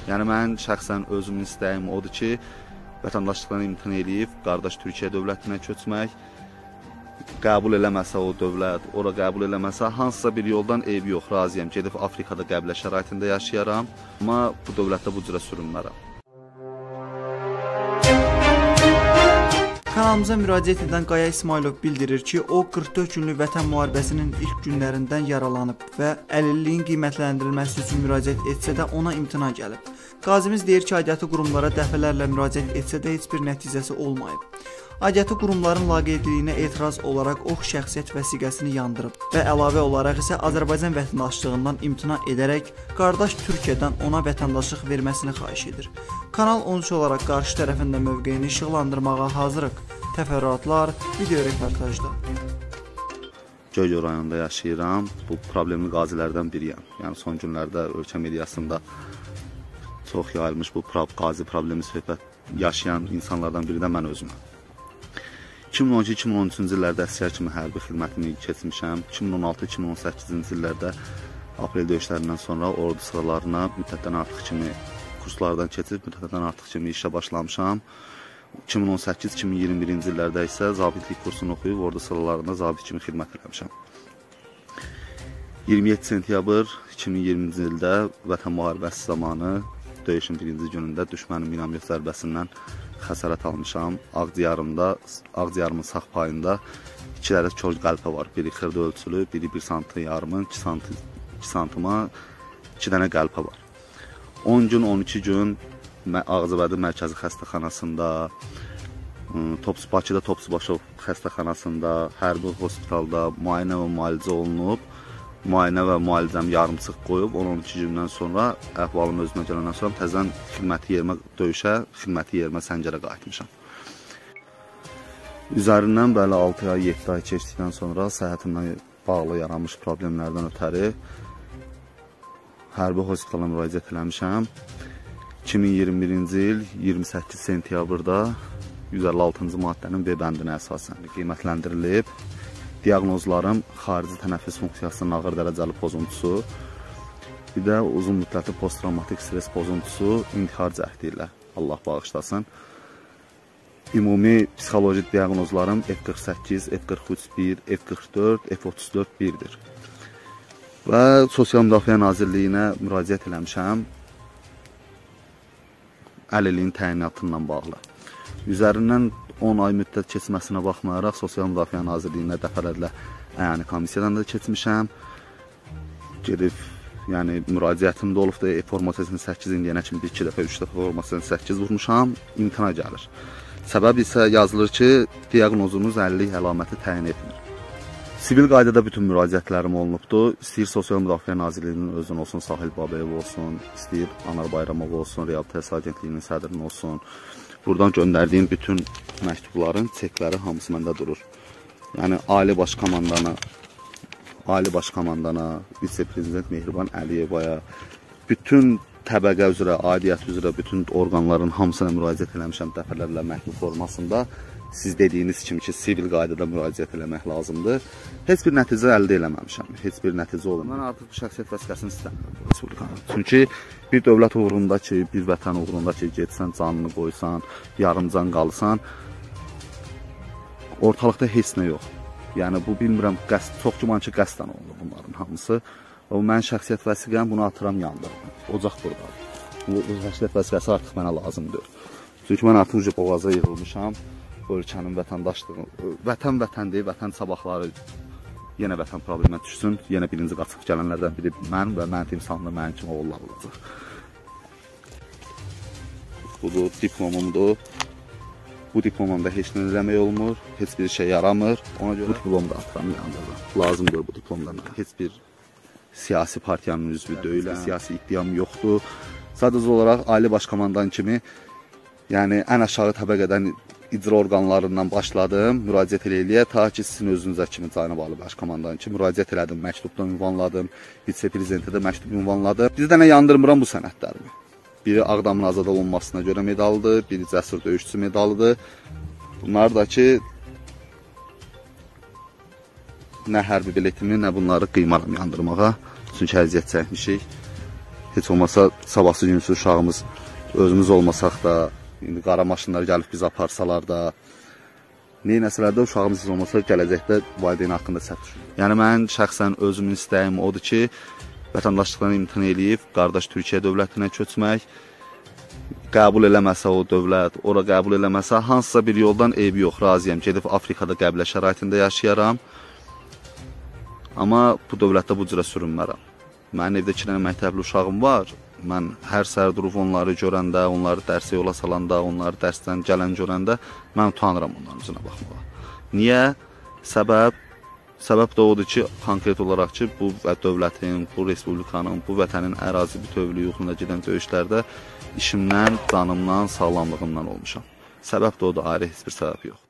Yəni mən şəxsən özümün istəyim odur ki, vətəndaşlıqdan imtina edib qardaş Türkiyə dövlətinə köçmək, qəbul eləməsə o dövlət, ora qəbul eləməsə hansısa bir yoldan eybi yox, razıyam. Gedib Afrikada qəbilə şəraitində yaşayaram, amma bu dövlətdə bu cürə sürünmərəm. Kanalımıza müraciət edən Qaya İsmailov bildirir ki, o 44 günlük vətən müharibəsinin ilk günlərindən yaralanıb və əlilliyin qiymətləndirilməsi üçün müraciət etsə də ona imtina gəlib. Qazimiz deyir ki, aidiyyatı qurumlara dəfələrlə müraciət etsə də heç bir nəticəsi olmayıb. Aidiyyatı qurumların laqeydliyinə etiraz olaraq o şəxsiyyət vəsiqəsini yandırıb və əlavə olaraq isə Azərbaycan vətəndaşlığından imtina edərək qardaş Türkiyədən ona vətəndaşlıq verməsini xahiş edir. Kanal 13 olaraq qarşı tərəfində mövqeyini işıqlandırmağa hazırıq. Təfərrüatlar video reportajda. Göygöl rayonunda yaşayıram. Bu problemli qazilərdən biriyəm. Yəni son günlərdə ölkə mediasında çox yayılmış bu qazi problemi söhbət yaşayan insanlardan biri də mən özüməm. 2012-2013-cü illərdə əsgər kimi hərbi xidmətimi keçmişəm. 2016-2018-ci illərdə aprel döyüşlərindən sonra ordu sıralarına müddətdən artıq kimi kurslardan keçib, müddətdən artıq kimi işə başlamışam. 2018-2021-ci illərdə isə zabitlik kursunu oxuyub, ordu sıralarında zabit kimi xidmət eləmişəm. 27 sentyabr 2020-ci ildə vətən müharibəsi zamanı döyüşün birinci günündə düşmənin minamyot zərbəsindən xəsarət almışam. Ağciyarımın sağ payında 2 dənə kör qəlpə var. Biri xırda ölçülü, biri 1 sm yarımın, 2 santıma 2 dənə qəlpə var. 10 gün, 12 gün Ağcabədi Mərkəzi Xəstəxanasında, Bakıda Topçubaşov Xəstəxanasında, hərbi hospitalda müayinə və müalicə olunub. Müayinə və müalicəm yarımçıq qoyub, 10-12 gündən sonra əhvalım özümə gələndən sonra təzən xidməti yerimə Səngərə qayıtmışam. Üzərindən bəli 6 ay, 7 ay keçdikdən sonra səhhətimlə bağlı yaranmış problemlərdən ötəri hərbi hospitala müraciət eləmişəm. 2021-ci il 28 sentyabrda 156-cı maddənin B bəndinə əsasən qiymətləndirilib. Diaqnozlarım xarici tənəffüs funksiyasının ağır dərəcəli pozuntusu, bir də uzun müddətli post-travmatik stres pozuntusu, intihar cəhdi ilə, Allah bağışlasın. Ümumi psixoloji diaqnozlarım F48, F43-1, F44, F34-1-dir. Və Sosial Müdafiə Nazirliyinə müraciət eləmişəm əlilliyin təyinatından bağlı. Üzərindən 10 ay müddət keçməsinə baxmayaraq Sosial Müdafiə Nazirliyinə dəfələrlə əyani komissiyadan da keçmişəm. Gedib, yəni müraciətim də olubdur, forma 8 indiyənə kimi 2 dəfə, 3 dəfə forma 8 vurmuşam, imtina gəlir. Səbəb isə yazılır ki, diaqnozunuz əlillik əlaməti təyin etmir. Sivil qaydada bütün müraciətlərim olunubdur. İstəyir Sosial Müdafiə Nazirliyinin özün olsun, Sahil Babayev olsun, istəyir Anar Bayramov olsun, Reabilitasiya Agentliyinin sədrinin olsun. Buradan göndərdiyim bütün məktubların çekləri hamısı məndə durur. Yəni Ali Baş Komandana, Vitse-Prezident Mehriban Əliyevaya, bütün təbəqə üzrə, aidiyyət üzrə bütün orqanların hamısına müraciət eləmişəm dəfələrlə məktub formasında. Siz dediyiniz kimi ki, sivil qaydada müraciət eləmək lazımdır. Heç bir nəticə əldə eləməmişəm. Heç bir nəticə olmur. Mən artıq bu şəxsiyyət vəsiqəsini istəmirəm Respublikanın. Çünki bir dövlət uğrunda ki, bir vətən uğrunda ki, getsən, canını qoysan, yarımcan qalsan, ortalıqda heç nə yox. Yəni bu bilmirəm, çox güman ki, qəsdən oldu bunların hamısı. O mən şəxsiyyət vəsiqəm, bunu atıram yandırdım. Ocaq buradadır. Bu şəxsiyyət vəsiqəsi artıq mənə lazımdır. Çünki mən artıq boğaza yığılmışam. Ölkənin vətəndaşlığı, vətən deyil, vətən sabahları yenə vətən problemə düşsün, yenə birinci qaçıb gələnlərdən biri mən və mən timsalında mənim kimi oğullar olacaq. Budur, diplomumdur. Bu diplomumda heç nə eləmək olmur, heç bir şey yaramır. Ona görə bu diplomu da atıram yandırdım. Lazımdır bu diplomda mənə. Heç bir siyasi partiyanın üzvü deyiləm, siyasi iddiam yoxdur. Sadəcə olaraq Ali Baş Komandan kimi, yəni ən aşağı təbəqədən icra orqanlarından başladım, müraciət eləyə, ta ki sizin özünüzə kimi Cənab Ali Baş Komandan kimi müraciət elədim, məktubdan ünvanladım, vitse-prezidentə də məktub ünvanladım. Bir dənə yandırmıram bu sənədlərimi. Biri Ağdamın azad olunmasına görə medaldır, biri Cəsur döyüşçü medalıdır. Bunlar da ki, nə hərbi biletimi, nə bunları qıymaram yandırmağa. Çünki əziyyət çəkmişik. heç olmasa sabahsı günsü uşağımız özümüz olmasaq da, indi qara maşınlar gəlib bizi aparsalar da, neynəsələr də uşağımız heç olmasa gələcəkdə valideyn haqqında səhv düşünür. Yəni mən şəxsən özümün istəyim odur ki, vətəndaşlıqdan imtina eləyib qardaş Türkiyə dövlətinə köçmək, qəbul eləməsə o dövlət, ora qəbul eləməsə hansısa bir yoldan eybi yox, razıyam. Gedib Afrikada qəbilə şəraitində yaşayaram. Amma bu dövlətdə bu cürə sürünmərəm. Mənim evdə 2 dənə məktəbli uşağım var. Mən hər səhər durub onları görəndə, onları dərsə yola salanda, onları dərsdən gələn görəndə mən utanıram onların üzünə baxmağa. Niyə? Səbəb də odur ki, konkret olaraq ki, bu dövlətin, bu respublikanın, bu vətənin ərazi bütövlüyü uğrunda gedən döyüşlərdə işimdən, canımdan, sağlamlığımdan olmuşam. Səbəb də odur, ayrı heç bir səbəb yox.